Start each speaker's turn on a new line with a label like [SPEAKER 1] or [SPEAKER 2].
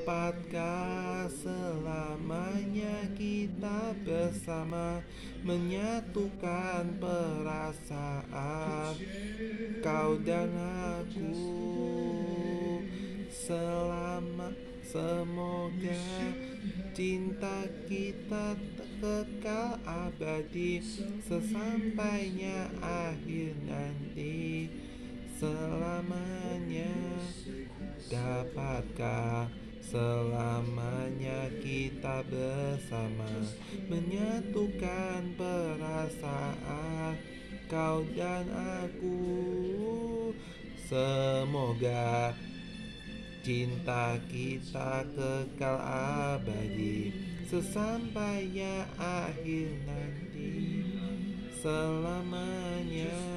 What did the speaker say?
[SPEAKER 1] Dapatkah selamanya kita bersama menyatukan perasaan kau dan aku? Semoga cinta kita kekal abadi sesampainya akhir nanti selamanya. Dapatkah selamanya kita bersama menyatukan perasaan kau dan aku? Semoga cinta kita kekal abadi sesampainya akhir nanti selamanya.